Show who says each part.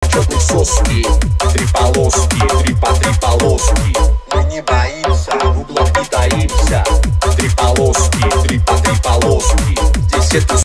Speaker 1: зачетные соски. Три полоски, три по три полоски. Мы не боимся, в углах не таимся. Три полоски, три по три полоски. Здесь это